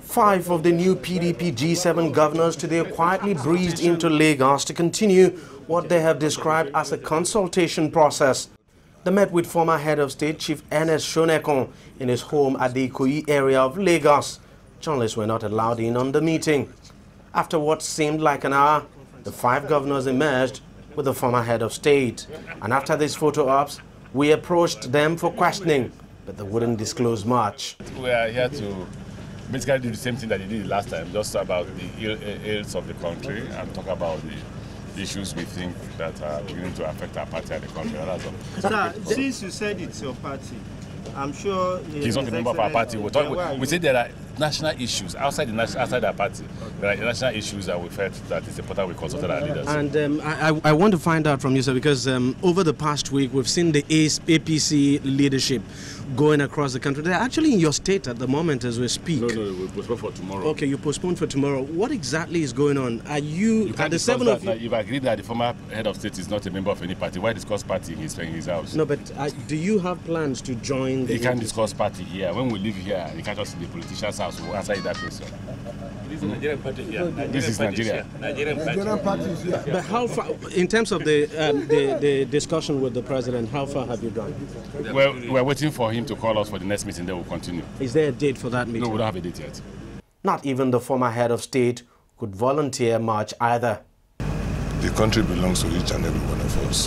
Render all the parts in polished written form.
5 of the new PDP G7 governors today quietly breezed into Lagos to continue what they have described as a consultation process. They met with former head of state Chief Ernest Shonekan in his home at the Ikoyi area of Lagos. Journalists were not allowed in on the meeting. After what seemed like an hour, the 5 governors emerged with the former head of state. And after these photo ops, we approached them for questioning, but they wouldn't disclose much. We are here to basically do the same thing that they did last time, just about the ills of the country and talk about the issues we think that are beginning to affect our party and the country. That's all. Sir, since you said it's your party, I'm sure he's not a member of our party. We say there are national issues outside our party. There are national issues that we felt that it's important we consulted our leaders. And I want to find out from you, sir, because over the past week we've seen the APC leadership going across the country. They're actually in your state at the moment as we speak. No, we postponed for tomorrow. Okay, you postponed for tomorrow. What exactly is going on? Are you at the 7 of you? You've agreed that the former head of state is not a member of any party. Why discuss party in his house? No, but do you have plans to join the... He can't discuss party here. When we live here, he can't just in the politician's house. We'll answer that question. This is Nigerian party here. This is Nigeria. Nigerian party is here. But how far, in terms of the discussion with the president, how far have you gone? Well, we're waiting for him to call us for the next meeting, then we'll continue. Is there a date for that meeting? No, we don't have a date yet. Not even the former head of state could volunteer much either. The country belongs to each and every one of us.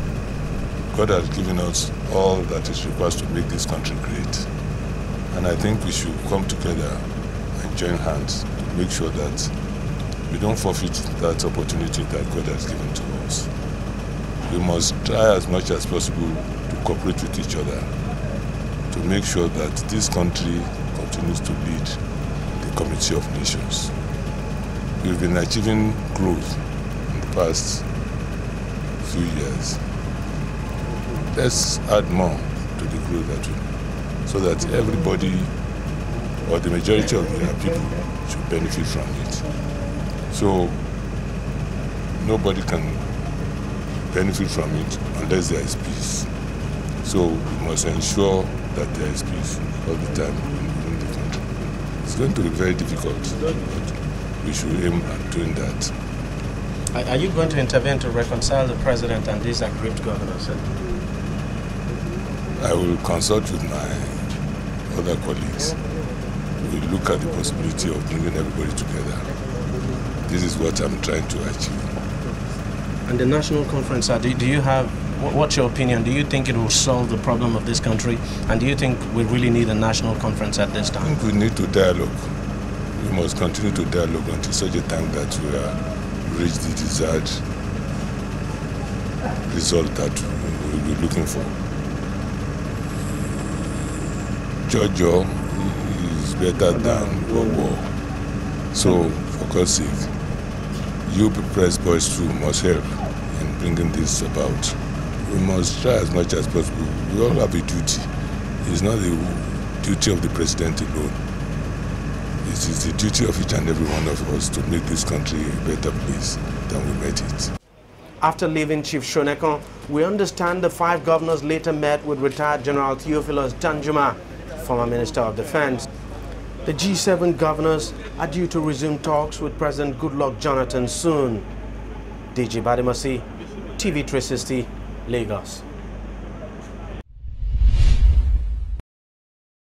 God has given us all that is required to make this country great. And I think we should come together and join hands to make sure that we don't forfeit that opportunity that God has given to us. We must try as much as possible to cooperate with each other to make sure that this country continues to lead the Community of Nations. We've been achieving growth in the past few years. Let's add more to the growth that we, so that everybody or the majority of the people should benefit from it. So nobody can benefit from it unless there is peace. So we must ensure that there is peace all the time in the country. It's going to be very difficult, but we should aim at doing that. Are you going to intervene to reconcile the president and these aggrieved governors? I will consult with my other colleagues. We'll look at the possibility of bringing everybody together. This is what I'm trying to achieve. And the national conference, do you have, what's your opinion? Do you think it will solve the problem of this country? And do you think we really need a national conference at this time? I think we need to dialogue. We must continue to dialogue until such a time that we reach the desired result that we'll be looking for. Jojo is better than war. So, for God's sake, you press boys too must help in bringing this about. We must try as much as possible. We all have a duty. It's not the duty of the president alone. It is the duty of each and every one of us to make this country a better place than we made it. After leaving Chief Shonekan, we understand the 5 governors later met with retired General Theophilus Danjuma, former Minister of Defense. The G7 governors are due to resume talks with President Goodluck Jonathan soon. DG Badimasi, TV 360, Lagos.